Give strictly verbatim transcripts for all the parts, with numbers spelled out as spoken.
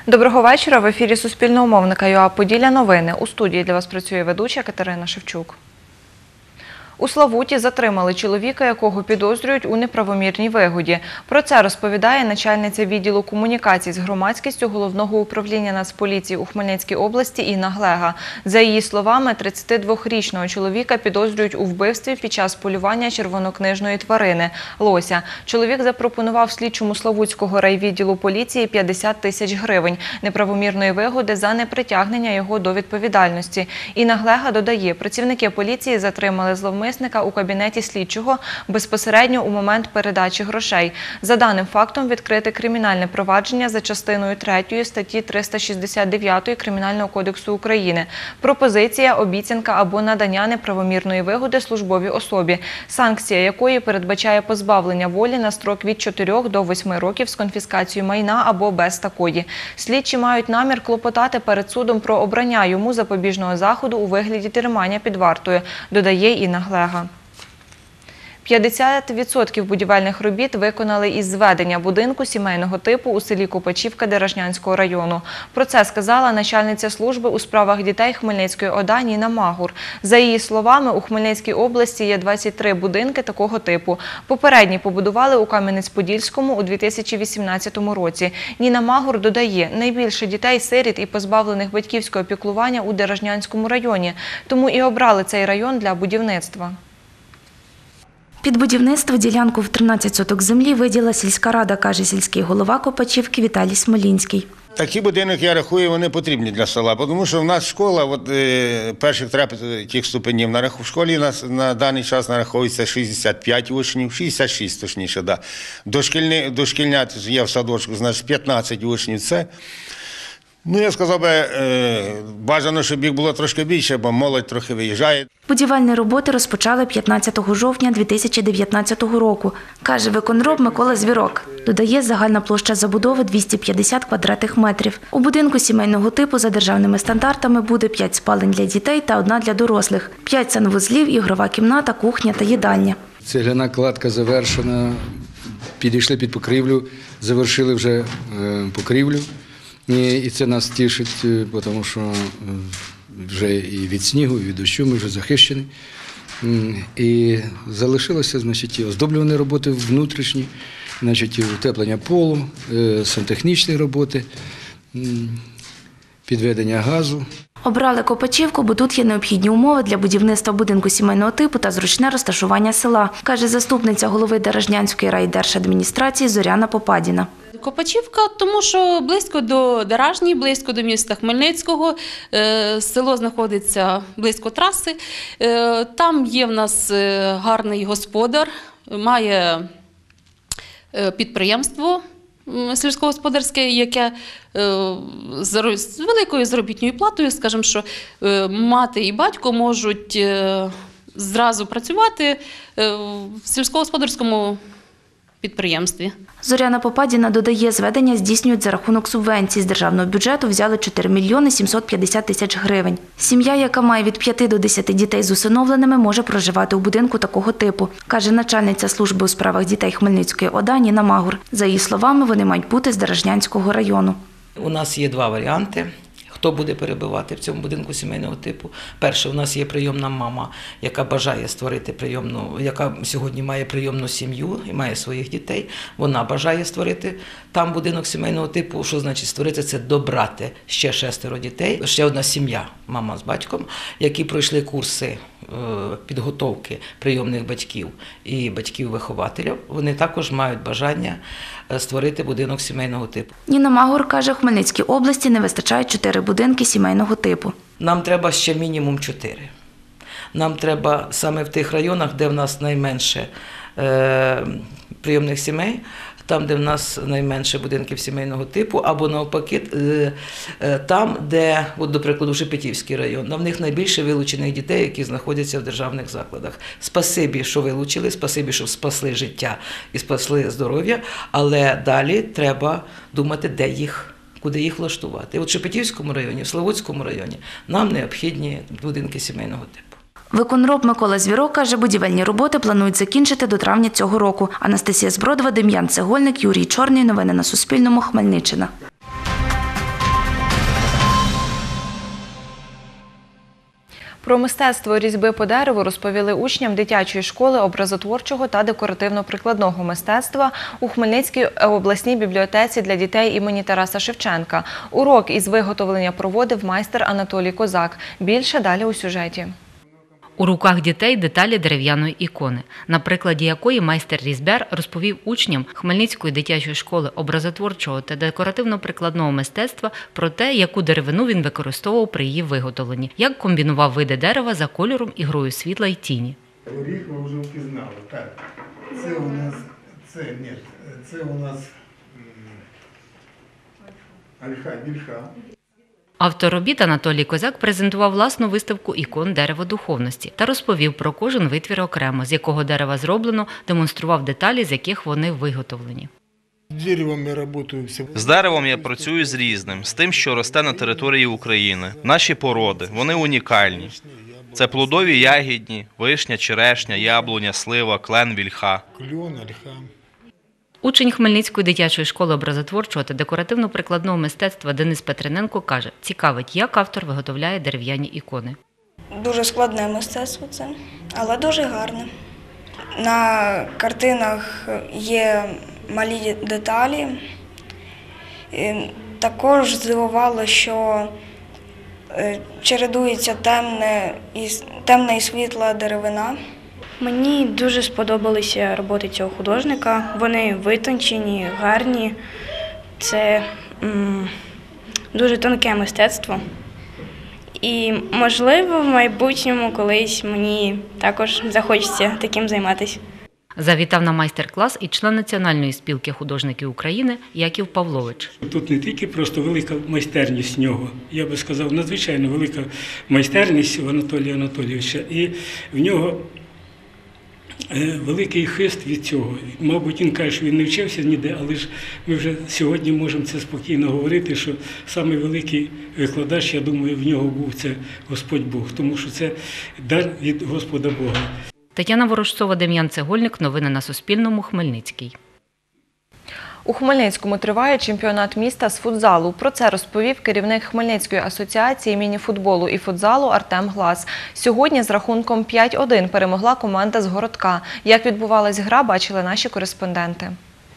Доброго вечора. В ефірі Суспільного мовника ЮА Поділля новини. У студії для вас працює ведуча Катерина Шевчук. У Славуті затримали чоловіка, якого підозрюють у неправомірній вигоді. Про це розповідає начальниця відділу комунікацій з громадськістю Головного управління Нацполіції у Хмельницькій області Інна Глега. За її словами, тридцятидвохрічного чоловіка підозрюють у вбивстві під час полювання червонокнижної тварини – лося. Чоловік запропонував слідчому Славутського райвідділу поліції п'ятдесят тисяч гривень неправомірної вигоди за непритягнення його до відповідальності. Інна Глега додає, працівники поліції затримали зловмисника у кабінеті слідчого безпосередньо у момент передачі грошей. За даним фактом відкрите кримінальне провадження за частиною третьою статті триста шістдесят дев'ять Кримінального кодексу України. Пропозиція, обіцянка або надання неправомірної вигоди службовій особі, санкція якої передбачає позбавлення волі на строк від чотирьох до восьми років з конфіскацією майна або без такої. Слідчі мають намір клопотати перед судом про обрання йому запобіжного заходу у вигляді тримання під вартою, додає Інна Глега. п'ятдесят відсотків будівельних робіт виконали із зведення будинку сімейного типу у селі Копачівка Деражнянського району. Про це сказала начальниця служби у справах дітей Хмельницької ОДА Ніна Магур. За її словами, у Хмельницькій області є двадцять три будинки такого типу. Попередні побудували у Кам'янець-Подільському у дві тисячі вісімнадцятому році. Ніна Магур додає, найбільше дітей-сиріт і позбавлених батьківського піклування у Деражнянському районі. Тому і обрали цей район для будівництва. Під будівництво ділянку в тринадцять соток землі виділа сільська рада, каже сільський голова Копачівки Віталій Смолінський. Такі будинки, я рахую, вони потрібні для села, тому що в нас школа, от, е, перших тих ступенів, на, в школі на, на даний час нараховується шістдесят п'ять учнів, шістдесят шість точніше, да. Дошкільні, дошкільнят є в садочку, значить п'ятнадцять учнів, це. Ну, я сказав би, бажано, щоб їх було трошки більше, бо молодь трохи виїжджає. Будівельні роботи розпочали п'ятнадцятого жовтня дві тисячі дев'ятнадцятого року, каже виконроб Микола Звірок. Додає, загальна площа забудови двісті п'ятдесят квадратних метрів. У будинку сімейного типу за державними стандартами буде п'ять спалень для дітей та одна для дорослих, п'ять санвузлів, ігрова кімната, кухня та їдальня. Цегляна кладка завершена, підійшли під покрівлю, завершили вже покрівлю. І це нас тішить, тому що вже і від снігу, і від дощу ми вже захищені. І залишилося, значить, і оздоблювані роботи внутрішні, значить, і утеплення полу, сантехнічні роботи, підведення газу. Обрали Копачівку, бо тут є необхідні умови для будівництва будинку сімейного типу та зручне розташування села, каже заступниця голови Деражнянської райдержадміністрації Зоряна Попадіна. Копачівка, тому що близько до Деражні, близько до міста Хмельницького, село знаходиться близько траси, там є в нас гарний господар, має підприємство сільськогосподарське, яке з великою заробітною платою, скажімо, що мати і батько можуть зразу працювати в сільськогосподарському підприємстві. Зоряна Попадіна додає, зведення здійснюють за рахунок субвенцій. З державного бюджету взяли чотири мільйони сімсот п'ятдесят тисяч гривень. Сім'я, яка має від п'яти до десяти дітей з усиновленими, може проживати у будинку такого типу, каже начальниця служби у справах дітей Хмельницької ОДА Ніна Магур. За її словами, вони мають бути з Деражнянського району. У нас є два варіанти. Хто буде перебувати в цьому будинку сімейного типу? Перше, у нас є прийомна мама, яка бажає створити прийомну, яка сьогодні має прийомну сім'ю і має своїх дітей. Вона бажає створити там будинок сімейного типу. Що значить створити? Це добрати ще шестеро дітей. Ще одна сім'я, мама з батьком, які пройшли курси підготовки прийомних батьків і батьків-вихователів. Вони також мають бажання створити будинок сімейного типу. Ніна Магур каже, в Хмельницькій області не вистачає чотири будинки сімейного типу. Нам треба ще мінімум чотири. Нам треба саме в тих районах, де в нас найменше е, прийомних сімей, там, де в нас найменше будинків сімейного типу, або навпаки, там, де, от, до прикладу, Шепетівський район, в них найбільше вилучених дітей, які знаходяться в державних закладах. Спасибі, що вилучили, спасибі, що спасли життя і спасли здоров'я, але далі треба думати, де їх, куди їх влаштувати. От в Шепетівському районі, в Славутському районі нам необхідні будинки сімейного типу. Виконроб Микола Звірок каже, будівельні роботи планують закінчити до травня цього року. Анастасія Збродова, Дем'ян Цегольник, Юрій Чорний. Новини на Суспільному. Хмельниччина. Про мистецтво різьби по дереву розповіли учням дитячої школи образотворчого та декоративно-прикладного мистецтва у Хмельницькій обласній бібліотеці для дітей імені Тараса Шевченка. Урок із виготовлення проводив майстер Анатолій Козак. Більше далі у сюжеті. У руках дітей деталі дерев'яної ікони, на прикладі якої майстер-різьбяр розповів учням Хмельницької дитячої школи образотворчого та декоративно-прикладного мистецтва про те, яку деревину він використовував при її виготовленні, як комбінував види дерева за кольором і грою світла й тіні. Горіх ви вже впізнали. Так, це у нас, це, ні, це у нас ольха, вільха. Автор робіт Анатолій Козак презентував власну виставку ікон дереводуховності та розповів про кожен витвір окремо, з якого дерева зроблено, демонстрував деталі, з яких вони виготовлені. З деревом я працюю з різним, з тим, що росте на території України. Наші породи, вони унікальні. Це плодові ягідні, вишня, черешня, яблуня, слива, клен, вільха. Учень Хмельницької дитячої школи образотворчого та декоративно-прикладного мистецтва Денис Петриненко каже, цікавить, як автор виготовляє дерев'яні ікони. Дуже складне мистецтво це, але дуже гарне. На картинах є малі деталі. І також здивувало, що чередується темне і, темна і світла деревина. Мені дуже сподобалися роботи цього художника. Вони витончені, гарні. Це м, дуже тонке мистецтво. І, можливо, в майбутньому колись мені також захочеться таким займатися. Завітав на майстер-клас і член Національної спілки художників України Яків Павлович. Тут не тільки просто велика майстерність нього, я би сказав, надзвичайно велика майстерність у Анатолія Анатолійовича. І в нього великий хист від цього. Мабуть, він каже, що він не вчився ніде, але ж ми вже сьогодні можемо це спокійно говорити, що самий великий викладач, я думаю, в нього був це Господь Бог, тому що це дар від Господа Бога. Тетяна Ворожцова, Дем'ян Цегольник. Новини на Суспільному. Хмельницький. У Хмельницькому триває чемпіонат міста з футзалу. Про це розповів керівник Хмельницької асоціації міні-футболу і футзалу Артем Глас. Сьогодні з рахунком п'ять один перемогла команда з Городка. Як відбувалась гра, бачили наші кореспонденти.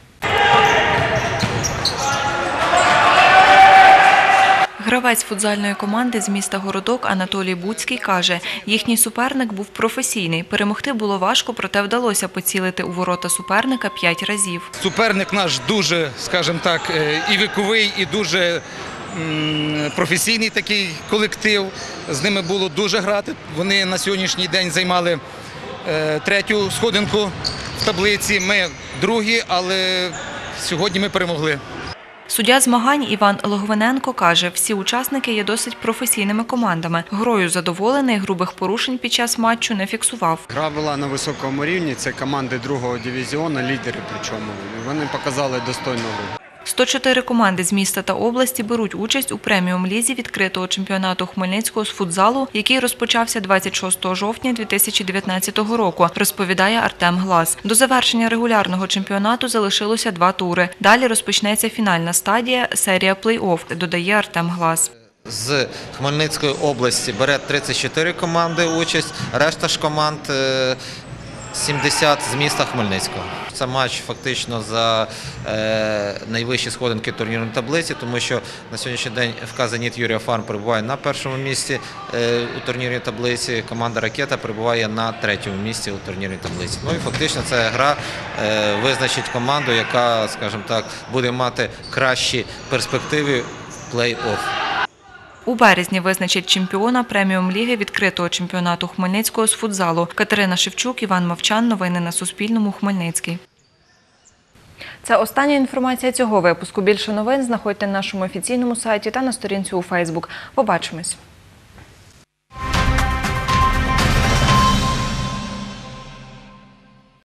Гравець футзальної команди з міста Городок Анатолій Буцький каже, їхній суперник був професійний. Перемогти було важко, проте вдалося поцілити у ворота суперника п'ять разів. Суперник наш дуже, скажімо так, і віковий, і дуже професійний такий колектив. З ними було дуже грати. Вони на сьогоднішній день займали третю сходинку в таблиці. Ми другі, але сьогодні ми перемогли. Суддя змагань Іван Логвиненко каже, всі учасники є досить професійними командами. Грою задоволений, грубих порушень під час матчу не фіксував. Гра була на високому рівні, це команди другого дивізіону, лідери причому. Вони показали достойну гру. сто чотири команди з міста та області беруть участь у преміум-лізі відкритого чемпіонату Хмельницького з футзалу, який розпочався двадцять шостого жовтня дві тисячі дев'ятнадцятого року, розповідає Артем Глас. До завершення регулярного чемпіонату залишилося два тури. Далі розпочнеться фінальна стадія – серія плей-офф, додає Артем Глас. З Хмельницької області бере тридцять чотири команди участь, решта ж команд сімдесят з міста Хмельницького. Це матч фактично за е, найвищі сходинки турнірної таблиці, тому що на сьогоднішній день еф ка «Зеніт» Юрія Фарм перебуває на першому місці е, у турнірній таблиці, команда «Ракета» перебуває на третьому місці у турнірній таблиці. Ну і фактично ця гра е, визначить команду, яка, скажімо так, буде мати кращі перспективи в плей-офф. У березні визначать чемпіона преміум-ліги відкритого чемпіонату Хмельницького з футзалу. Катерина Шевчук, Іван Мовчан. Новини на Суспільному. Хмельницький. Це остання інформація цього випуску. Більше новин знаходьте на нашому офіційному сайті та на сторінці у Фейсбук. Побачимось.